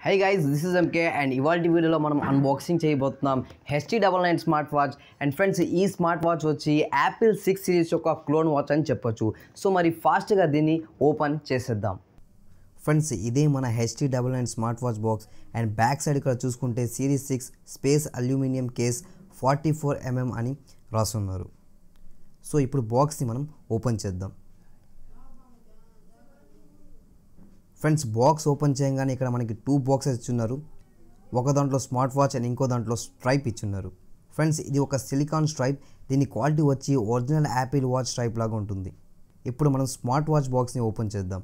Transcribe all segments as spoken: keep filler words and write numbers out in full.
Hey guys, this is M K and ఇవాల్టి వీడియోలో మనం అన్బాక్సింగ్ చేయబోతున్నాం H T nine nine smart watch. And friends, ఈ smart watch వచ్చి యాపిల్ సిక్స్ సిరీస్ యొక్క క్లోన్ వాచ్ అని చెప్పొచ్చు. సో మరి ఫాస్ట్గా దీన్ని ఓపెన్ చేసేద్దాం. ఫ్రెండ్స్, ఇదే మన H T nine nine smart watch box. And back side ఇక్కడ చూసుకుంటే series six space aluminium case forty four MM అని రాస్తున్నారు. సో ఇప్పుడు బాక్స్ని మనం ఓపెన్ చేద్దాం. ఫ్రెండ్స్, బాక్స్ ఓపెన్ చేయగానే ఇక్కడ మనకి టూ బాక్సెస్ ఇచ్చున్నారు. ఒక దాంట్లో స్మార్ట్ వాచ్ అండ్ ఇంకో దాంట్లో స్ట్రైప్ ఇచ్చున్నారు. ఫ్రెండ్స్, ఇది ఒక సిలికాన్ స్ట్రైప్. దీని క్వాలిటీ వచ్చి ఒరిజినల్ యాపిల్ వాచ్ స్ట్రైప్ లాగా ఉంటుంది. ఇప్పుడు మనం స్మార్ట్ వాచ్ బాక్స్ని ఓపెన్ చేద్దాం.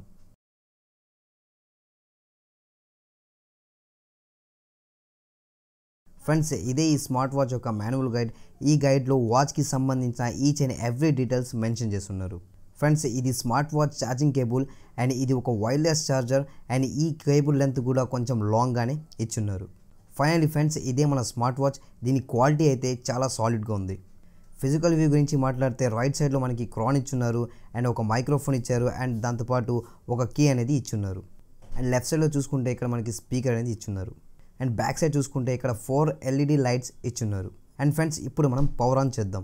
ఫ్రెండ్స్, ఇదే ఈ స్మార్ట్ వాచ్ యొక్క మాన్యువల్ గైడ్. ఈ గైడ్లో వాచ్కి సంబంధించిన each and every details mention చేస్తున్నారు. ఫ్రెండ్స్, ఇది smart watch charging cable and ఇది ఒక వైర్లెస్ ఛార్జర్ అండ్ ఈ కేబుల్ లెంత్ కూడా కొంచెం లాంగ్గానే ఇచ్చున్నారు. ఫైనల్లీ ఫ్రెండ్స్, ఇదే మన స్మార్ట్ వాచ్. దీని క్వాలిటీ అయితే చాలా సాలిడ్గా ఉంది. ఫిజికల్ వ్యూ గురించి మాట్లాడితే రైట్ సైడ్లో మనకి క్రాన్ ఇచ్చున్నారు అండ్ ఒక మైక్రోఫోన్ ఇచ్చారు అండ్ దాంతోపాటు ఒక కీ అనేది ఇచ్చున్నారు. అండ్ లెఫ్ట్ సైడ్లో చూసుకుంటే ఇక్కడ మనకి స్పీకర్ అనేది ఇచ్చున్నారు. అండ్ బ్యాక్ సైడ్ చూసుకుంటే ఇక్కడ ఫోర్ ఎల్ఈడి లైట్స్ ఇచ్చున్నారు. అండ్ ఫ్రెండ్స్, ఇప్పుడు మనం పవర్ ఆన్ చేద్దాం.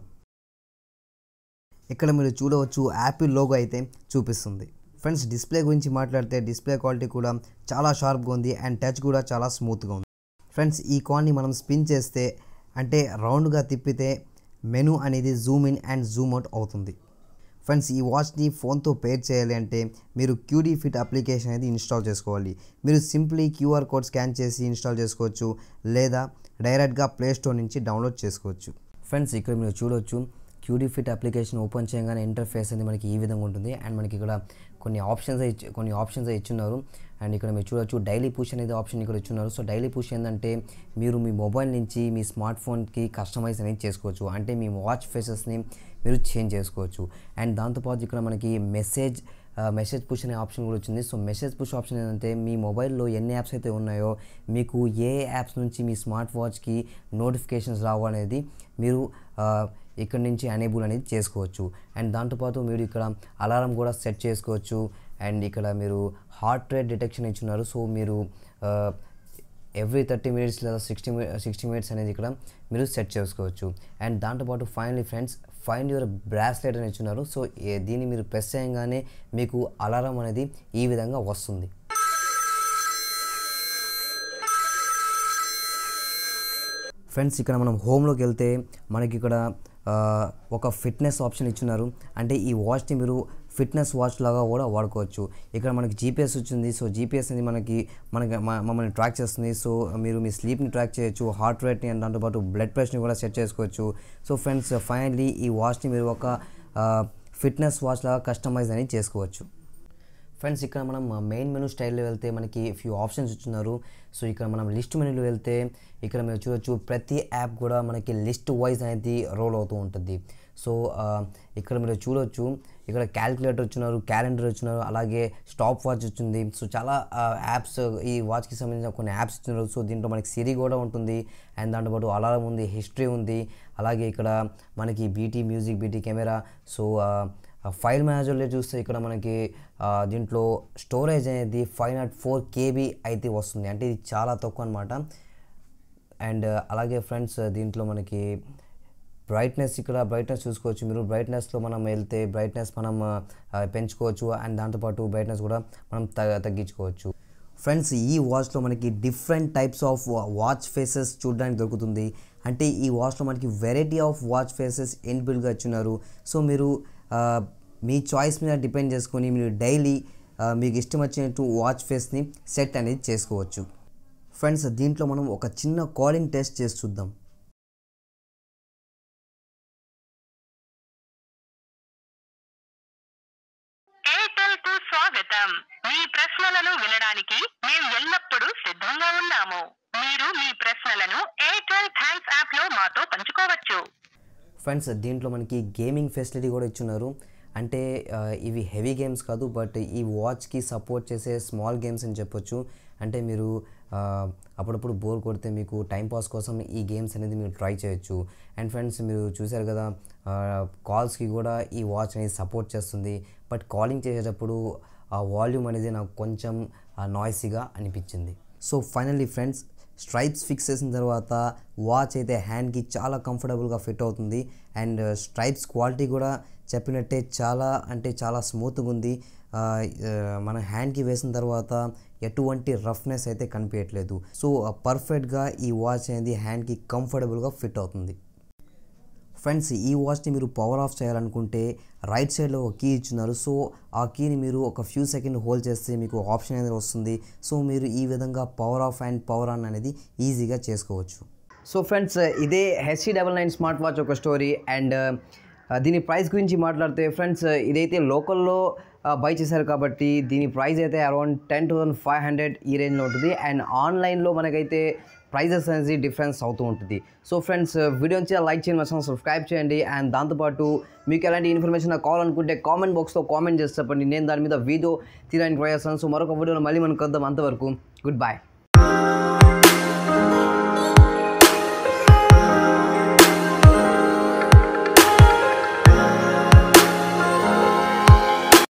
ఇక్కడ మీరు చూడవచ్చు యాపిల్ లోగో అయితే చూపిస్తుంది. ఫ్రెండ్స్, డిస్ప్లే గురించి మాట్లాడితే డిస్ప్లే క్వాలిటీ కూడా చాలా షార్ప్గా ఉంది అండ్ టచ్ కూడా చాలా స్మూత్గా ఉంది. ఫ్రెండ్స్, ఈ కాన్ని మనం స్పిన్ చేస్తే అంటే రౌండ్గా తిప్పితే మెనూ అనేది zoom in and zoom out అవుతుంది. ఫ్రెండ్స్, ఈ వాచ్ని ఫోన్తో పేర్ చేయాలి అంటే మీరు క్యూడీ ఫిట్ అప్లికేషన్ అనేది ఇన్స్టాల్ చేసుకోవాలి. మీరు సింప్లీ క్యూఆర్ కోడ్ స్కాన్ చేసి ఇన్స్టాల్ చేసుకోవచ్చు లేదా డైరెక్ట్గా ప్లే స్టోర్ నుంచి డౌన్లోడ్ చేసుకోవచ్చు. ఫ్రెండ్స్, ఇక్కడ మీరు చూడవచ్చు క్యూడీ ఫిట్ అప్లికేషన్ ఓపెన్ చేయగానే ఇంటర్ఫేస్ అనేది మనకి ఈ విధంగా ఉంటుంది. అండ్ మనకి ఇక్కడ కొన్ని ఆప్షన్స్ ఇచ్చి కొన్ని ఆప్షన్స్ ఇచ్చున్నారు. అండ్ ఇక్కడ మీరు చూడవచ్చు డైలీ పుష్ అనేది ఆప్షన్ ఇక్కడ ఇచ్చున్నారు. సో డైలీ పుష్ ఏంటంటే మీరు మీ మొబైల్ నుంచి మీ స్మార్ట్ ఫోన్కి కస్టమైజ్ అనేది చేసుకోవచ్చు. అంటే మీ వాచ్ ఫేసెస్ని మీరు చేంజ్ చేసుకోవచ్చు. అండ్ దాంతోపాటు ఇక్కడ మనకి మెసేజ్ మెసేజ్ పుష్ అనే ఆప్షన్ కూడా వచ్చింది. సో మెసేజ్ పుష్ ఆప్షన్ ఏంటంటే మీ మొబైల్లో ఎన్ని యాప్స్ అయితే ఉన్నాయో మీకు ఏ యాప్స్ నుంచి మీ స్మార్ట్ వాచ్కి నోటిఫికేషన్స్ రావాలనేది మీరు ఇక్కడ నుంచి ఎనేబుల్ అనేది చేసుకోవచ్చు. అండ్ దాంతోపాటు మీరు ఇక్కడ అలారం కూడా సెట్ చేసుకోవచ్చు. అండ్ ఇక్కడ మీరు హార్ట్ రేట్ డిటెక్షన్ ఇచ్చున్నారు. సో మీరు ఎవ్రీ థర్టీ మినిట్స్ లేదా సిక్స్టీ సిక్స్టీ మినిట్స్ అనేది ఇక్కడ మీరు సెట్ చేసుకోవచ్చు. అండ్ దాంతోపాటు finally friends, find your bracelet అని ఇచ్చున్నారు. సో దీన్ని మీరు ప్రెస్ చేయగానే మీకు అలారం అనేది ఈ విధంగా వస్తుంది. ఫ్రెండ్స్, ఇక్కడ మనం హోమ్లోకి వెళ్తే మనకి ఇక్కడ ఒక ఫిట్నెస్ ఆప్షన్ ఇచ్చున్నారు. అంటే ఈ వాచ్ని మీరు ఫిట్నెస్ వాచ్ లాగా కూడా వాడుకోవచ్చు. ఇక్కడ మనకి జీపీఎస్ వచ్చింది. సో జీపీఎస్ అనేది మనకి మనకి మమ్మల్ని ట్రాక్ చేస్తుంది. సో మీరు మీ స్లీప్ని ట్రాక్ చేయొచ్చు, హార్ట్ రేట్ని అండ్ దాంతోపాటు బ్లడ్ ప్రెషర్ని కూడా సెట్ చేసుకోవచ్చు. సో ఫ్రెండ్స్, ఫైనల్లీ ఈ వాచ్ని మీరు ఒక ఫిట్నెస్ వాచ్ లాగా కస్టమైజ్ అనేది చేసుకోవచ్చు. ఫ్రెండ్స్, ఇక్కడ మనం మెయిన్ మెనూ స్టైల్లో వెళ్తే మనకి ఫ్యూ ఆప్షన్స్ ఇచ్చున్నారు. సో ఇక్కడ మనం లిస్ట్ మెనూలో వెళ్తే ఇక్కడ మీరు చూడొచ్చు ప్రతి యాప్ కూడా మనకి లిస్ట్ వైజ్ అనేది రోల్ అవుతూ ఉంటుంది. సో ఇక్కడ మీరు చూడొచ్చు ఇక్కడ క్యాలిక్యులేటర్ వచ్చినారు, క్యాలెండర్ వచ్చినారు, అలాగే స్టాప్ వాచ్ వచ్చింది. సో చాలా యాప్స్ ఈ వాచ్కి సంబంధించిన కొన్ని యాప్స్ ఇచ్చినారు. సో దీంట్లో మనకి సిరి కూడా ఉంటుంది అండ్ దాంతోపాటు అలారం ఉంది, హిస్టరీ ఉంది, అలాగే ఇక్కడ మనకి BT music, BT camera. So file మేనేజర్లో చూస్తే ఇక్కడ మనకి దీంట్లో స్టోరేజ్ అనేది ఫైవ్ నాట్ ఫోర్ కేబీ అయితే వస్తుంది. అంటే ఇది చాలా తక్కువ అనమాట. అండ్ అలాగే ఫ్రెండ్స్, దీంట్లో మనకి బ్రైట్నెస్ ఇక్కడ బ్రైట్నెస్ చూసుకోవచ్చు. మీరు బ్రైట్నెస్లో మనం వెళ్తే బ్రైట్నెస్ మనం పెంచుకోవచ్చు అండ్ దాంతోపాటు బ్రైట్నెస్ కూడా మనం తగ్గించుకోవచ్చు. ఫ్రెండ్స్, ఈ వాచ్లో మనకి different types of watch faces చూడడానికి దొరుకుతుంది. అంటే ఈ వాచ్లో మనకి వెరైటీ ఆఫ్ వాచ్ ఫేసెస్ ఇన్బిల్డ్గా ఇచ్చున్నారు. సో మీరు మీ చాయిస్ మీద డిపెండ్ చేసుకొని మీరు డైలీ మీకు ఇష్టం వచ్చినట్టు వాచ్ ఫేస్ని సెట్ అనేది చేసుకోవచ్చు. ఫ్రెండ్స్, దీంట్లో మనం ఒక చిన్న కాలింగ్ టెస్ట్ చేసి చూద్దాం. ఎయిర్టెల్కు స్వాగతం. మీ ప్రశ్నలను వినడానికి మేము ఎల్లప్పుడూ సిద్ధంగా ఉన్నాము. మీరు మీ ప్రశ్నలను ఎయిర్టెల్ థ్యాంక్స్ యాప్లో మాతో పంచుకోవచ్చు. ఫ్రెండ్స్, దీంట్లో మనకి గేమింగ్ ఫెసిలిటీ కూడా ఇచ్చున్నారు. అంటే ఇవి హెవీ గేమ్స్ కాదు, బట్ ఈ వాచ్కి సపోర్ట్ చేసే స్మాల్ గేమ్స్ అని చెప్పొచ్చు. అంటే మీరు అప్పుడప్పుడు బోర్ కొడితే మీకు టైంపాస్ కోసం ఈ గేమ్స్ అనేది మీరు ట్రై చేయొచ్చు. అండ్ ఫ్రెండ్స్, మీరు చూసారు కదా కాల్స్కి కూడా ఈ వాచ్ అనేది సపోర్ట్ చేస్తుంది. బట్ కాలింగ్ చేసేటప్పుడు ఆ వాల్యూమ్ అనేది నాకు కొంచెం నాయిసీగా అనిపించింది. So finally friends, stripes fix చేసిన తర్వాత వాచ్ అయితే హ్యాండ్కి చాలా కంఫర్టబుల్గా ఫిట్ అవుతుంది. అండ్ స్ట్రైప్స్ క్వాలిటీ కూడా చెప్పినట్టే చాలా అంటే చాలా స్మూత్గా ఉంది. మన హ్యాండ్కి వేసిన తర్వాత ఎటువంటి రఫ్నెస్ అయితే కనిపించట్లేదు. సో పర్ఫెక్ట్గా ఈ వాచ్ అనేది హ్యాండ్కి కంఫర్టబుల్గా ఫిట్ అవుతుంది. ఫ్రెండ్స్, ఈ వాచ్ని మీరు పవర్ ఆఫ్ చేయాలనుకుంటే రైట్ సైడ్లో ఒక కీ ఇచ్చున్నారు. సో ఆ కీని మీరు ఒక ఫ్యూ సెకండ్ హోల్డ్ చేస్తే మీకు ఆప్షన్ అనేది వస్తుంది. సో మీరు ఈ విధంగా power off and power on అనేది ఈజీగా చేసుకోవచ్చు. సో ఫ్రెండ్స్, ఇదే HC double nine smart watch ఒక స్టోరీ. అండ్ దీని ప్రైస్ గురించి మాట్లాడితే ఫ్రెండ్స్, ఇదైతే లోకల్లో బై చేశారు కాబట్టి దీని ప్రైస్ అయితే around ten thousand five hundred ఈ రేంజ్లో ఉంటుంది. అండ్ ఆన్లైన్లో మనకైతే ప్రైజెస్ అనేది డిఫరెన్స్ అవుతూ ఉంటుంది. సో ఫ్రెండ్స్, వీడియో నుంచి లైక్ చేయండి, మర్చిపోకుండా సబ్స్క్రైబ్ చేయండి. అండ్ దాంతోపాటు మీకు ఎలాంటి ఇన్ఫర్మేషన్ కావాలనుకుంటే కామెంట్ బాక్స్లో కామెంట్ చేసి చెప్పండి. నేను దాని మీద వీడియో తీయడానికి ట్రై చేస్తాను. సో మరొక వీడియోలో మళ్ళీ మనం కలుద్దాం. అంతవరకు గుడ్ బై.